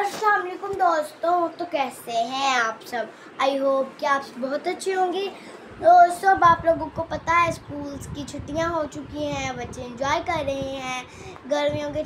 अस्सलाम वालेकुम दोस्तों। तो कैसे हैं आप सब? आई होप कि आप बहुत अच्छे होंगे। दोस्तों, आप लोगों को पता है स्कूल्स की छुट्टियां हो चुकी हैं, बच्चे एंजॉय कर रहे हैं गर्मियों की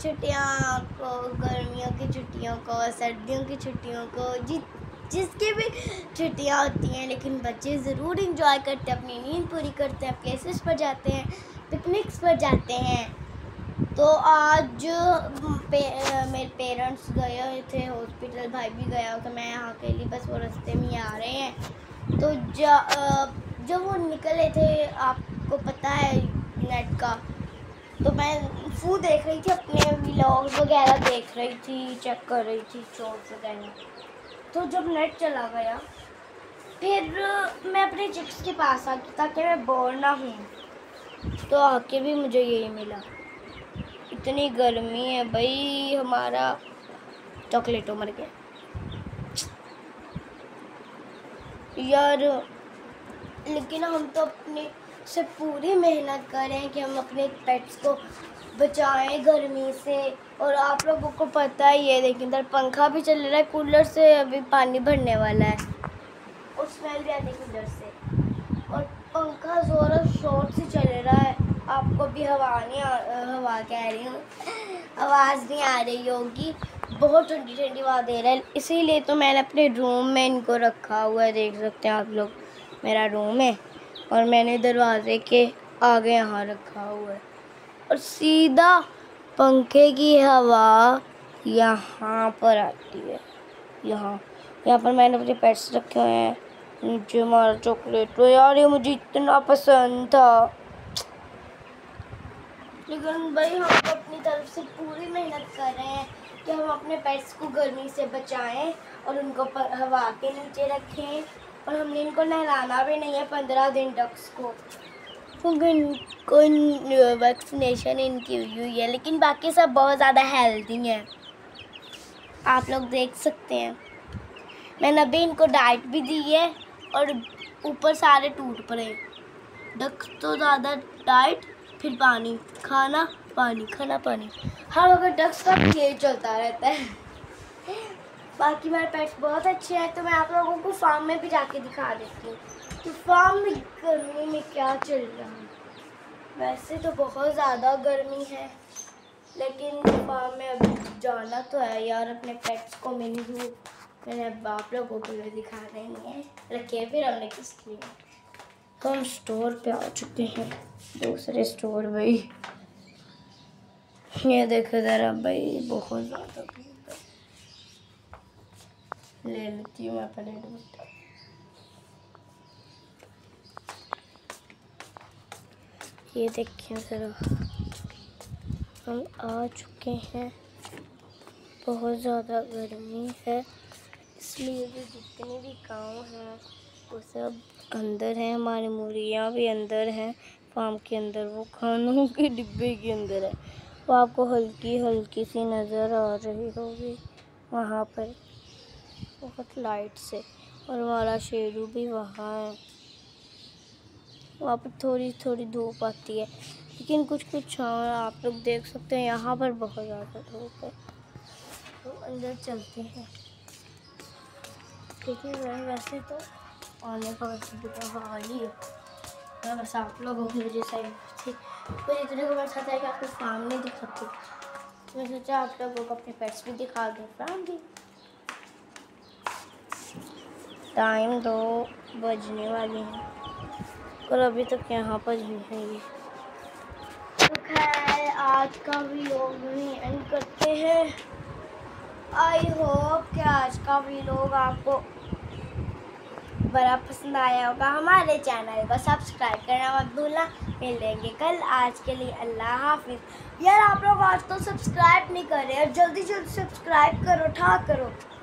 छुट्टियों को, सर्दियों की छुट्टियों को, जिसकी भी छुट्टियां होती हैं। लेकिन बच्चे ज़रूर एंजॉय करते हैं, अपनी नींद पूरी करते हैं, प्लेसेस पर जाते हैं, पिकनिक्स पर जाते हैं। तो आज मेरे पेरेंट्स गए हुए थे हॉस्पिटल, भाई भी गया, तो मैं यहाँ के लिए बस वो रास्ते में ही आ रहे हैं। तो जब वो निकले थे, आपको पता है नेट का, तो मैं फू देख रही थी, अपने व्लॉग वगैरह देख रही थी, चेक कर रही थी शॉर्ट्स वगैरह। तो जब नेट चला गया, फिर मैं अपने चिप्स के पास आ गई ताकि मैं बोर ना हूँ। तो आके भी मुझे यही मिला। इतनी गर्मी है भाई, हमारा चॉकलेटो मर गया यार। लेकिन हम तो अपने से पूरी मेहनत कर रहे हैं कि हम अपने पेट्स को बचाएं गर्मी से। और आप लोगों को पता ही है, लेकिन इधर पंखा भी चल रहा है, कूलर से अभी पानी भरने वाला है और स्मेल भी आती है कूलर से, और पंखा ज़ोर शोर से चल रहा है। आपको भी हवा कह रही हूँ, आवाज़ नहीं आ रही होगी, बहुत ठंडी ठंडी हवा दे रहा है। इसीलिए तो मैंने अपने रूम में इनको रखा हुआ है। देख सकते हैं आप लोग, मेरा रूम है और मैंने दरवाजे के आगे यहाँ रखा हुआ है, और सीधा पंखे की हवा यहाँ पर आती है। यहाँ पर मैंने अपने पेट्स रखे हुए हैं। नीचे हमारा चॉकलेट, तो यार ये मुझे इतना पसंद था, लेकिन भाई हम तो अपनी तरफ से पूरी मेहनत कर रहे हैं कि हम अपने पेट्स को गर्मी से बचाएं और उनको हवा के नीचे रखें। और हमने इनको नहलाना भी नहीं है 15 दिन डक्स को, क्योंकि इनको वैक्सीनेशन इनकी हुई है। लेकिन बाकी सब बहुत ज़्यादा हेल्दी हैं, आप लोग देख सकते हैं। मैंने अभी इनको डाइट भी दी है और ऊपर सारे टूट पड़े। डक्स तो ज़्यादा डाइट, फिर पानी खाना, खाना पानी, हर वक्त डक्स का खेल चलता रहता है। बाकी मेरे पेट्स बहुत अच्छे हैं, तो मैं आप लोगों को फार्म में भी जाके दिखा देती हूँ तो फार्म में गर्मी में क्या चल रहा है। वैसे तो बहुत ज़्यादा गर्मी है, लेकिन फार्म में अभी जाना तो है यार। अपने पेट्स को मिली हूँ, मैंने अब आप लोगों को भी दिखा देंगे, रखिए फिर हमने किस लिए। तो हम स्टोर पे आ चुके हैं, दूसरे स्टोर भाई। ये देखो ज़रा भाई, बहुत ज़्यादा ले लेती हूँ मैं प्लेट। ये देखिए ज़रा, हम आ चुके हैं। बहुत ज़्यादा गर्मी है, इसलिए भी जितने भी काम हैं वो सब अंदर हैं। हमारी मुर्गियाँ भी अंदर हैं, फार्म के अंदर, वो खानों के डिब्बे के अंदर है। वो आपको हल्की हल्की सी नज़र आ रही होगी वहाँ पर, बहुत लाइट से। और हमारा शेरू भी वहाँ है, वहाँ पर थोड़ी थोड़ी धूप आती है, लेकिन कुछ छाँव आप लोग देख सकते हैं। यहाँ पर बहुत ज़्यादा धूप है, तो अंदर चलते हैं। देखिए वैसे तो आने का वैसे भी तो हाली है, मैं बस आप लोगों की वजह से थी, तो इतने को मैं चाहता है कि आपको फार्म नहीं दिखाती, तो मैं सोचा आप लोगों को अपने पेट्स भी दिखा दूँ। फार्म भी टाइम 2 बजने वाले हैं और अभी तक यहाँ पर ही है ये। तो खैर आज का व्लॉग भी एंड करते हैं। आई होप कि आज का व्लॉग आपको बड़ा पसंद आया होगा। हमारे चैनल को सब्सक्राइब करना मत भूलना। मिलेंगे कल, आज के लिए अल्लाह हाफिज़। यार आप लोग आज तो सब्सक्राइब नहीं कर रहे, जल्दी जल्दी सब्सक्राइब करो, करो।